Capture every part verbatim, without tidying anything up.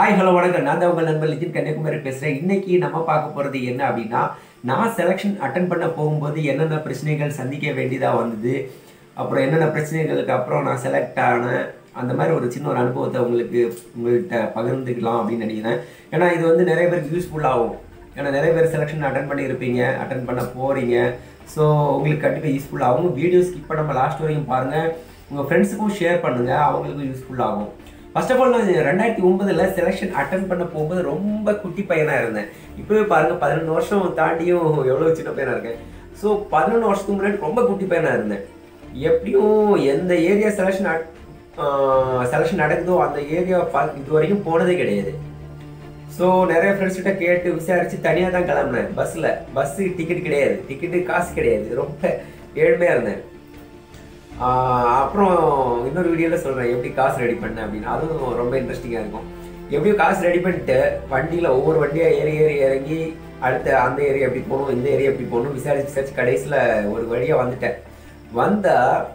Hi hello வணக்கம். நான் தான் உங்கள் நண்பர் லிஜின் கன்னியாகுமரி பேசுகிறேன். இன்றைக்கி நம்ம பார்க்க போகிறது என்ன அப்படின்னா, நான் செலெக்ஷன் அட்டன் பண்ண போகும்போது என்னென்ன பிரச்சனைகள் சந்திக்க வேண்டியதாக வந்தது, அப்புறம் என்னென்ன பிரச்சனைகளுக்கு அப்புறம் நான் செலக்ட் ஆனேன், அந்த மாதிரி ஒரு சின்ன ஒரு அனுபவத்தை உங்களுக்கு உங்கள்கிட்ட பகிர்ந்துக்கலாம் அப்படின்னு நினைக்கிறேன். ஏன்னா இது வந்து நிறைய பேருக்கு யூஸ்ஃபுல்லாகும். ஏன்னா நிறைய பேர் செலெக்ஷன் அட்டன் பண்ணியிருப்பீங்க, அட்டன் பண்ண போகிறீங்க. ஸோ உங்களுக்கு கண்டிப்பாக யூஸ்ஃபுல்லாகும். வீடியோ ஸ்கிப் பண்ணாமல் லாஸ்ட் வரைக்கும் பாருங்கள். உங்கள் ஃப்ரெண்ட்ஸுக்கும் ஷேர் பண்ணுங்கள், அவங்களுக்கும் யூஸ்ஃபுல்லாகும். ஃபர்ஸ்ட் ஆஃப் ஆல் நான் ரெண்டாயிரத்தி ஒன்பதுல செலெக்ஷன் அட்டன் பண்ண போகும்போது ரொம்ப குட்டி பையனாக இருந்தேன். இப்போவே பாருங்கள், பதினொன்று வருஷம் தாண்டியும் எவ்வளோ சின்ன பையனாக இருக்கேன். ஸோ பதினொன்று வருஷத்துக்கு முன்னாடி ரொம்ப குட்டி பையனாக இருந்தேன். எப்படியும் எந்த ஏரியா செலெக்ஷன் செலெக்ஷன் நடக்குதோ அந்த ஏரியா இது வரைக்கும் போனதே கிடையாது. ஸோ நிறைய ஃப்ரெண்ட்ஸ்கிட்ட கேட்டு விசாரித்து தனியாக தான் கிளம்புனேன். பஸ்ஸில் பஸ்ஸு டிக்கெட் கிடையாது, டிக்கெட்டு காசு கிடையாது, ரொம்ப ஏழ்மையாக இருந்தேன். அப்புறம் இன்னொரு வீடியோவில் சொல்கிறேன் எப்படி காசு ரெடி பண்ணேன் அப்படின்னு. அதுவும் ரொம்ப இன்ட்ரெஸ்டிங்காக இருக்கும். எப்படியும் காசு ரெடி பண்ணிட்டு வண்டியில் ஒவ்வொரு வண்டியாக ஏறி ஏறி இறங்கி அடுத்த அந்த ஏரியா எப்படி போகணும், இந்த ஏரியா எப்படி போகணும் விசாரிச்சு விசாரிச்சு கடைசியில் ஒரு வழியாக வந்துட்டேன். வந்தால்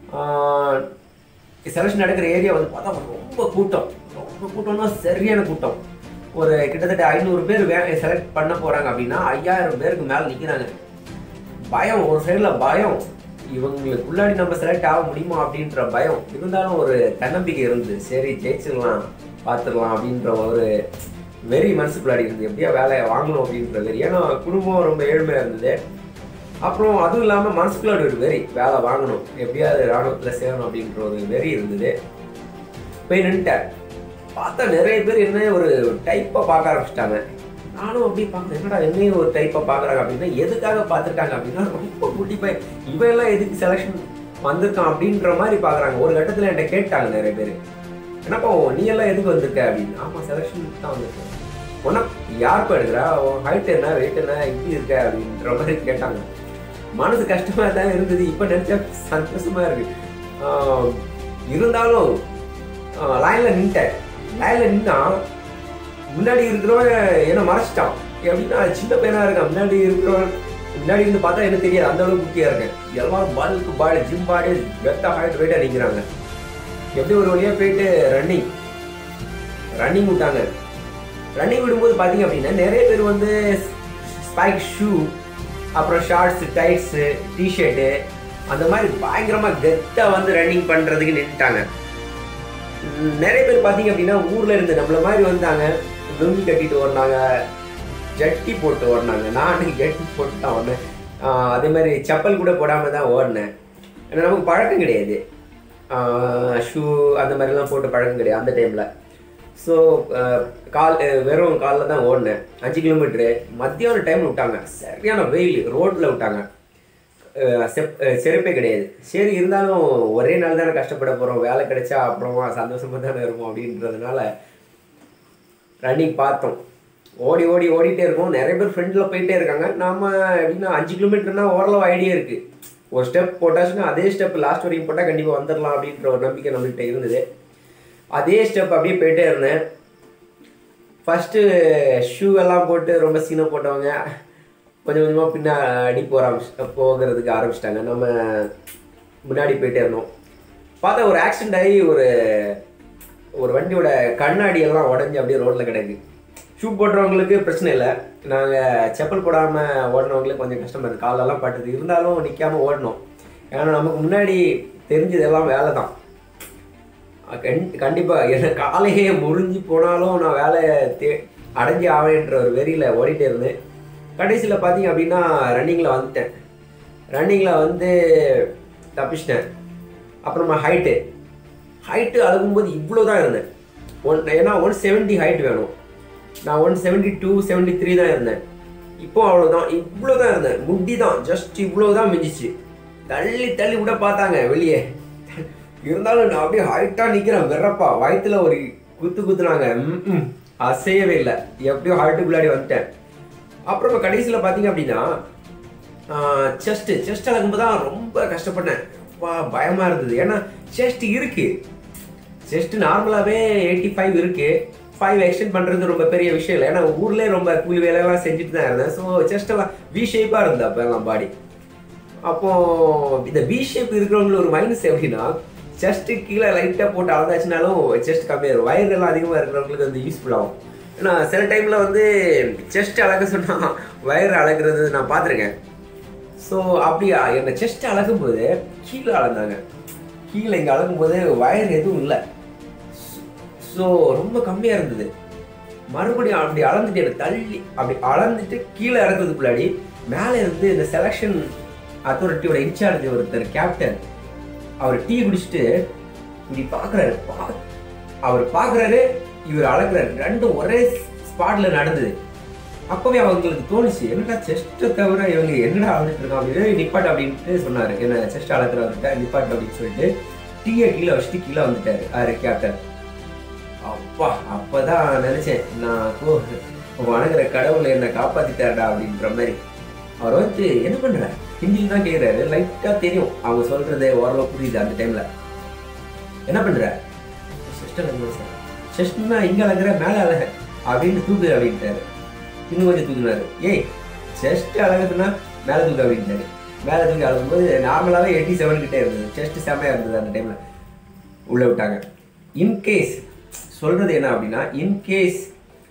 செலக்ஷன் நடக்கிற ஏரியா வந்து பார்த்தா ரொம்ப கூட்டம், ரொம்ப கூட்டம்னா சரியான கூட்டம். ஒரு கிட்டத்தட்ட ஐநூறு பேர் வே செலக்ட் பண்ண போகிறாங்க அப்படின்னா ஐயாயிரம் பேருக்கு மேலே நிற்கிறாங்க. பயம், ஒரு சைடில் பயம், இவங்களுக்கு உள்ளாடி நம்ம செலக்ட் ஆக முடியுமா அப்படின்ற பயம். இருந்தாலும் ஒரு தன்னம்பிக்கை இருந்து சரி ஜெயிச்சிடலாம் பார்த்துடலாம் அப்படின்ற ஒரு வெறி மனசுக்குள்ளாடி இருந்து எப்படியா வேலையை வாங்கணும் அப்படின்ற வெறி. ஏன்னா குடும்பம் ரொம்ப ஏழ்மையாக இருந்தது. அப்புறம் அதுவும் இல்லாமல் மனசுக்குள்ளாடி ஒரு வெறி, வேலை வாங்கணும், எப்படியாவது ராணுவத்தில் சேரணும் அப்படின்ற ஒரு வெறி இருந்தது. போய் நின்றுட்டேன். பார்த்தா நிறைய பேர் என்ன ஒரு டைப்பாக பார்க்க ஆரம்பிச்சிட்டாங்க. நானும் அப்படியே பார்க்குறேன், என்னடா என்னையும் ஒரு டைப்பாக பார்க்குறாங்க அப்படின்னா எதுக்காக பார்த்துருக்காங்க அப்படின்னா ரொம்ப குட்டி பையன் இவெல்லாம் எதுக்கு செலெக்ஷன் வந்திருக்கான் அப்படின்ற மாதிரி பார்க்குறாங்க. ஒரு கட்டத்தில் என்கிட்ட கேட்டாங்க நிறைய பேர், என்னப்பா நீ எல்லாம் எதுக்கு வந்திருக்க அப்படின்னு. ஆமாம் செலெக்ஷனுக்கு தான் வந்திருக்கேன். ஒன்றா யாருப்பா எடுக்கிறா, ஹைட் என்ன வெயிட் என்ன இப்படி இருக்க அப்படின்ற மாதிரி கேட்டாங்க. மனசு கஷ்டமாக தான் இருந்தது. இப்போ நினச்சா சந்தோஷமாக இருக்கு. இருந்தாலும் லைனில் நின்ட்டேன். லைனில் நின்னா முன்னாடி இருக்கிறவன் என்ன மறைச்சிட்டான். எப்படின்னா சின்ன பையனா இருக்கான். முன்னாடி இருக்கிறவன் முன்னாடி இருந்து பார்த்தா என்ன தெரியாது, அந்த அளவுக்கு குட்டியா இருக்கேன். எல்லாரும் பாலுக்கு பாடி ஜிம் பாடி வெட்டா ஹைட் வெயிட்டா நிற்கிறாங்க. எப்படி ஒரு வழியா போயிட்டு ரன்னிங் ரன்னிங் விட்டாங்க. ரன்னிங் விடும்போது பார்த்தீங்க அப்படின்னா நிறைய பேர் வந்து ஸ்பைக் ஷூ, அப்புறம் ஷார்ட்ஸ், டைட்ஸு, டிஷர்ட்டு அந்த மாதிரி பயங்கரமாக கெத்தாக வந்து ரன்னிங் பண்ணுறதுக்கு நின்றுட்டாங்க. நிறைய பேர் பார்த்தீங்க அப்படின்னா ஊரில் இருந்து நம்மள மாதிரி வந்தாங்க, லுங்கி கட்டிட்டு ஓடினாங்க, ஜட்டி போட்டு ஓடினாங்க. நான் அன்றைக்கி ஜட்டி போட்டு தான் ஓடினேன். அதே மாதிரி செப்பல் கூட போடாமல் தான் ஓடினேன். ஏன்னா நமக்கு பழக்கம் கிடையாது, ஷூ அந்த மாதிரிலாம் போட்டு பழக்கம் கிடையாது அந்த டைமில். ஸோ கால் வெறும் காலில் தான் ஓடினேன். அஞ்சு கிலோமீட்ரு மத்தியான டைமில் விட்டாங்க. சரியான வெயில், ரோட்டில் விட்டாங்க. செப் செருப்பே கிடையாது. சரி இருந்தாலும் ஒரே நாள் தானே கஷ்டப்பட போகிறோம், வேலை கிடைச்சா அப்புறமா சந்தோஷமாக தானே இருக்கும் அப்படின்றதுனால ரன்னிங் பார்த்தோம். ஓடி ஓடி ஓடிட்டே இருக்கோம். நிறைய பேர் ஃப்ரெண்டில் போயிட்டே இருக்காங்க. நாம் எப்படின்னா அஞ்சு கிலோமீட்டர்னா ஓரளவு ஐடியா இருக்குது. ஒரு ஸ்டெப் போட்டாச்சுன்னா அதே ஸ்டெப் லாஸ்ட் வரைக்கும் போட்டால் கண்டிப்பாக வந்துடலாம் அப்படின்ற ஒரு நம்பிக்கை நம்மள்கிட்ட இருந்தது. அதே ஸ்டெப் அப்படியே போயிட்டே இருந்தேன். ஃபஸ்ட்டு ஷூ எல்லாம் போட்டு ரொம்ப சீனை போட்டவங்க கொஞ்சம் கொஞ்சமாக பின்னாடி போக ஆரம்பிச்சு போகிறதுக்கு ஆரம்பிச்சிட்டாங்க. நம்ம முன்னாடி போயிட்டே இருந்தோம். பார்த்தா ஒரு ஆக்சிடென்ட் ஆகி ஒரு ஒரு வண்டியோட கண்ணாடி எல்லாம் உடஞ்சி அப்படியே ரோட்டில் கிடக்கு. ஷூ போடுறவங்களுக்கு பிரச்சனை இல்லை, நாங்கள் செப்பல் போடாமல் ஓடினவங்களுக்கு கொஞ்சம் கஷ்டமாக இருக்குது, காலெல்லாம் பட்டுது. இருந்தாலும் நிற்காமல் ஓடணும். ஏன்னா நமக்கு முன்னாடி தெரிஞ்சதெல்லாம் வேலை தான். கண் கண்டிப்பாக என்ன காலையே முறிஞ்சு போனாலும் நான் வேலையை தே அடைஞ்சி ஆவேன்ற ஒரு வெறியில் ஓடிட்டே இருந்தேன். கடைசியில் பார்த்தீங்க அப்படின்னா ரன்னிங்கில் வந்துட்டேன். ரன்னிங்கில் வந்து தப்பிச்சிட்டேன். அப்புறமா ஹைட்டு ஹைட்டு அழுகும்போது இவ்வளோ தான் இருந்தேன். ஒன் ஏன்னா ஒன் செவன்ட்டி ஹைட் வேணும். நான் one seventy two seventy three தான் இருந்தேன். இப்போ அவ்வளோதான், இவ்வளோ தான் இருந்தேன். முட்டி தான் ஜஸ்ட் இவ்வளோ தான் மிஞ்சிச்சு. தள்ளி தள்ளி விட பார்த்தாங்க வெளியே. இருந்தாலும் நான் அப்படியே ஹைட்டாக நிற்கிறேன். வெறப்பா வயிற்றுல ஒரு குத்து குத்துனாங்க. ம் அசையவே இல்லை. எப்படியோ ஹைட்டுக்குள்ளாடி வந்துட்டேன். அப்புறமா கடைசியில் பார்த்தீங்க அப்படின்னா செஸ்ட்டு செஸ்ட் அழகும்போது தான் ரொம்ப கஷ்டப்பட்டேன். ரொம்ப பயமாக இருந்தது. ஏன்னா செஸ்ட் இருக்குது, செஸ்ட்டு நார்மலாகவே எயிட்டி ஃபைவ் இருக்குது. ஃபைவ் எக்ஸ்டெண்ட் பண்ணுறது ரொம்ப பெரிய விஷயம் இல்லை. ஏன்னா ஊர்லேயே ரொம்ப கூலி வேலையெல்லாம் செஞ்சுட்டு தான் இருந்தேன். ஸோ செஸ்டெல்லாம் வி ஷேப்பாக இருந்தது அப்போ எல்லாம் பாடி. அப்போது இந்த வி ஷேப் இருக்கிறவங்களுக்கு ஒரு மைனஸ் எப்படின்னா செஸ்ட்டு கீழே லைட்டாக போட்டு அளந்தாச்சுனாலும் செஸ்ட் கம்மியாகும். வயரெல்லாம் அதிகமாக இருக்கிறவங்களுக்கு வந்து யூஸ்ஃபுல் ஆகும். ஏன்னா சில டைமில் வந்து செஸ்ட் அழக சொன்னால் வயர் அழகுறது நான் பார்த்துருக்கேன். ஸோ அப்படியா என்னை செஸ்ட் அழகும் போது கீழே அளந்தாங்க. கீழே இங்கே அளக்கும் போது வயர் எதுவும் இல்லை. ஸோ ரொம்ப கம்மியாக இருந்தது. மறுபடியும் அப்படி அளந்துட்டு எனக்கு தள்ளி அப்படி அளந்துட்டு கீழே இறக்குறதுக்குள்ளாடி மேலே இருந்து இந்த செலெக்ஷன் அத்தாரிட்டியோட இன்சார்ஜ் ஒருத்தர் கேப்டன் அவர் டீ குடிச்சிட்டு இப்படி பார்க்குறாரு. பா அவர் பார்க்குறாரு, இவர் அளக்குறாரு. ரெண்டும் ஒரே ஸ்பாட்ல நடந்தது. அப்பவே அவங்களுக்கு தோணுச்சு, என்னடா செஸ்ட்டை தவிர இவங்க என்னடா அளந்துட்டு இருக்காங்க அப்படின்னு. நிப்பாட்டு அப்படின்ட்டு சொன்னார். என்ன செஸ்ட் அளக்குறவர்கிட்ட நிப்பாட்டு அப்படின்னு சொல்லிட்டு டீயை கீழே வச்சுட்டு கீழே வந்துட்டாரு ஆறு கேப்டன். அப்பா அப்பதான் நினைச்சேன், நான் வணங்குற கடவுளை என்னை காப்பாத்திட்டாருடா அப்படின்ற மாதிரி. அவர் வந்து என்ன பண்ற ஹிந்தியில் தான் கேட்குறாரு. லைட்டாக தெரியும் அவங்க சொல்றது, ஓரளவு புரியுது. அந்த டைம்ல என்ன பண்ற செஸ்ட் அழகு சார், செஸ்ட்னா இங்கே அழகுற மேலே அழக அப்படின்னு தூக்கு அப்படின்ட்டாரு. இன்னும் கொஞ்சம் தூக்குனாரு. ஏய் செஸ்ட் அழகுனா மேலே தூக்கு அப்படின்ட்டாரு. மேலே தூக்கி அழகும்போது நார்மலாகவே எயிட்டி செவன் கிட்டே இருந்தது. செஸ்ட் செம்மையாக இருந்தது. அந்த டைமில் உள்ளே விட்டாங்க. இன்கேஸ் சொல்கிறது என்ன அப்படின்னா, இன்கேஸ்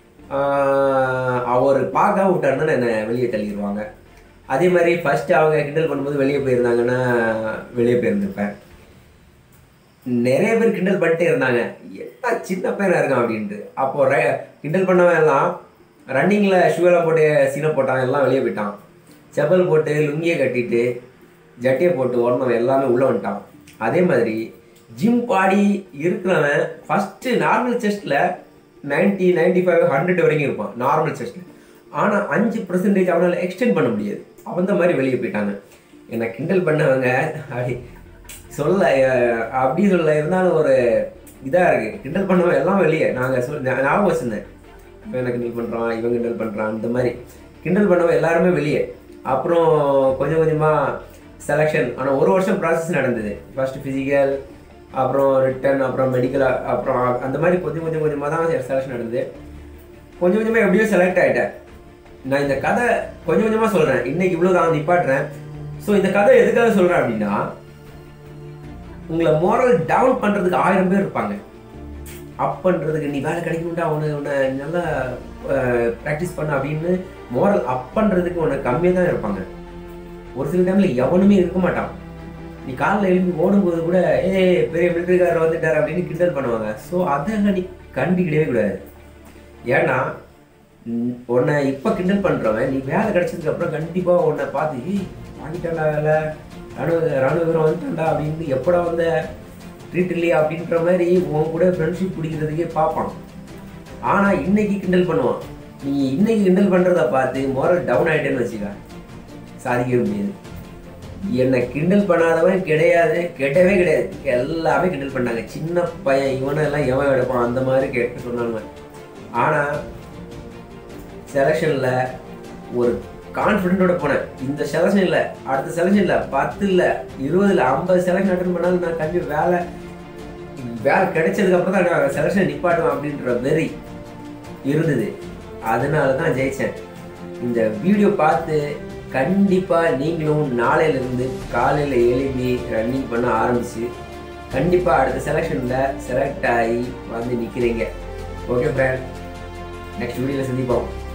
அவர் பார்க்காம விட்டாருன்னா என்னை வெளியே தள்ளிடுவாங்க. அதே மாதிரி ஃபஸ்ட்டு அவங்க கிண்டல் பண்ணும்போது வெளியே போயிருந்தாங்கன்னா வெளியே போயிருந்துருப்பேன். நிறைய பேர் கிண்டல் பண்ணிட்டே இருந்தாங்க, என்ன சின்ன பையனாக இருக்கான் அப்படின்ட்டு. அப்போது ர கிண்டல் பண்ணவன் எல்லாம் ரன்னிங்கில் ஷூவெல்லாம் போட்டு சீனை போட்டான், எல்லாம் வெளியே போயிட்டான். செப்பல் போட்டு லுங்கியை கட்டிட்டு ஜட்டியை போட்டு ஓடனவன் எல்லாமே உள்ளே வந்துட்டான். அதே மாதிரி ஜிம் பாடி இருக்கிறவன் ஃபஸ்ட்டு நார்மல் செஸ்ட்டில் நைன்ட்டி நைன்ட்டி ஃபைவ் ஹண்ட்ரட் வரைக்கும் இருப்பான் நார்மல் செஸ்ட்டில். ஆனால் அஞ்சு பர்சன்டேஜ் அவனால் எக்ஸ்டெண்ட் பண்ண முடியாது. அவந்த மாதிரி வெளியே போயிட்டாங்க. என்னை கிண்டல் பண்ணவங்க அப்படி சொல்ல அப்படி சொல்ல இருந்தாலும் ஒரு இதாக இருக்குது. கிண்டல் பண்ணவன் எல்லாம் வெளியே. நாங்கள் சொல் ஞாபகம் வச்சுருந்தேன், இப்போ என்ன கிண்டல் பண்ணுறான், இவன் கிண்டல் பண்ணுறான், இந்த மாதிரி கிண்டல் பண்ணவன் எல்லாருமே வெளியே. அப்புறம் கொஞ்சம் கொஞ்சமாக செலெக்ஷன். ஆனால் ஒரு வருஷம் ப்ராசஸ் நடந்தது. ஃபஸ்ட்டு ஃபிசிக்கல், அப்புறம் ரிட்டன், அப்புறம் மெடிக்கல், அப்புறம் அந்த மாதிரி கொஞ்சம் கொஞ்சம் கொஞ்சமாக தான் செலெக்ஷன் நடந்தது. கொஞ்சம் கொஞ்சமாக எப்படியோ செலக்ட் ஆகிட்டேன். நான் இந்த கதை கொஞ்சம் கொஞ்சமாக சொல்கிறேன். இன்றைக்கி இவ்வளோ தான் நிப்பாட்டுறேன். ஸோ இந்த கதை எதுக்காக சொல்கிறேன் அப்படின்னா, உங்களை மோரல் டவுன் பண்ணுறதுக்கு ஆயிரம் பேர் இருப்பாங்க. அப் பண்ணுறதுக்கு நீ வேலை கிடைக்கணும்டா, உன்னை உன்னை நல்லா ப்ராக்டிஸ் பண்ண அப்படின்னு மோரல் அப் பண்ணுறதுக்கு உன்னை கம்மியாக தான் இருப்பாங்க. ஒரு சில டைமில் எவனுமே இருக்க மாட்டான். நீ காலில் எழுப்பி ஓடும்போது கூட ஏ பெரிய மிலிட்டரிக்காரர் வந்துட்டார் அப்படின்னு கிண்டல் பண்ணுவாங்க. ஸோ அதெல்லாம் நீ கண்டுக்கிடவே கூடாது. ஏன்னா உன்னை இப்போ கிண்டல் பண்ணுறவன் நீ வேலை கிடைச்சதுக்கப்புறம் கண்டிப்பாக உன்னை பார்த்து ஏய் வாங்கிட்டாண்டா வேலை, ராணுவ ராணுவ வீரம் வந்துட்டாண்டா அப்படின்னு எப்படா வந்த ட்ரீட் இல்லையா அப்படின்ற மாதிரி உன் கூட ஃப்ரெண்ட்ஷிப் பிடிக்கிறதுக்கே பார்ப்பான். ஆனால் இன்னைக்கு கிண்டல் பண்ணுவான். நீ இன்னைக்கு கிண்டல் பண்ணுறத பார்த்து மோரல் டவுன் ஆகிட்டேன்னு வச்சுக்க, சாதிக்கவே முடியாது. என்னை கிண்டல் பண்ணாதவன் கிடையாது, கெட்டவே கிடையாது. எல்லாமே கிண்டல் பண்ணாங்க. சின்ன பையன் இவனெல்லாம் எவன் எடுப்பான் அந்த மாதிரி கேட்டு சொன்னாங்க. ஆனால் செலெக்ஷனில் ஒரு கான்ஃபிடென்ட்டோட போனேன். இந்த செலெக்ஷன் இல்லை, அடுத்த செலெக்ஷன் இல்லை, பத்து இல்லை, இருபது இல்லை, ஐம்பது செலெக்ஷன் அட்டன் பண்ணாலும் நான் கண்டிப்பாக வேலை வேலை கிடைச்சதுக்கப்புறம் தான் நான் செலெக்ஷன் நிப்பாட்டுவேன் அப்படின்ற வெறி இருந்தது. அதனால தான் ஜெயித்தேன். இந்த வீடியோ பார்த்து கண்டிப்பாக நீங்களும் நாளையிலேருந்து காலையில் எழுப்பி ரன்னிங் பண்ண ஆரம்பிச்சு கண்டிப்பாக அடுத்த செலெக்ஷனில் செலக்ட் ஆகி வந்து நிற்கிறீங்க. ஓகே ஃப்ரெண்ட், நெக்ஸ்ட் வீடியோவில் சந்திப்போம்.